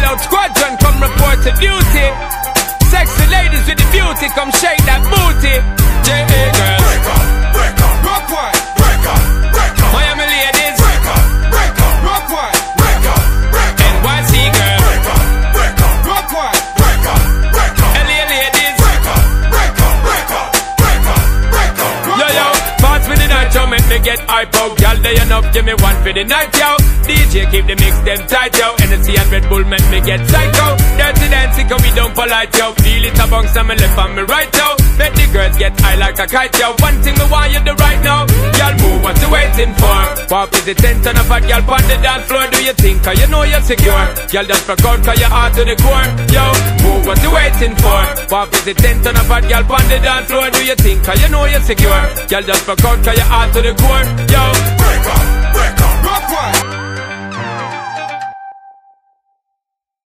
All out squadron, come report to duty. Sexy ladies with the beauty, come shake that booty. J.A. girls, break up, break up, rock one, break up, break up, Miami ladies, break up, break up, rock one, break up, break up, NYC girls, break up, break up, rock one, break up, break up, LA ladies, break up, break up, break up, break up, break up. yo yo, pass me the night, yo, make me get hype out. Y'all day enough, give me one for the night, yo. DJ keep the mix them tight, yo. Energy and Red Bull make me get psycho. Dirty dancing, cause we don't polite, yo. Feel it amongst them, me left and me right, yo. Make the girls get high like a kite, yo. One thing me want you to right now. Y'all move, what you waiting for? Pop is the 10 ton of a girl on the dance floor. Do you think, cause you know you're secure? Y'all just rock out, cause you're hard to the core. Yo, move, what you waiting for? Pop is the 10 ton of a girl on the dance floor. Do you think, cause you know you're secure? Y'all just rock out, cause you're hard to the core. Yo, Break up, rock one.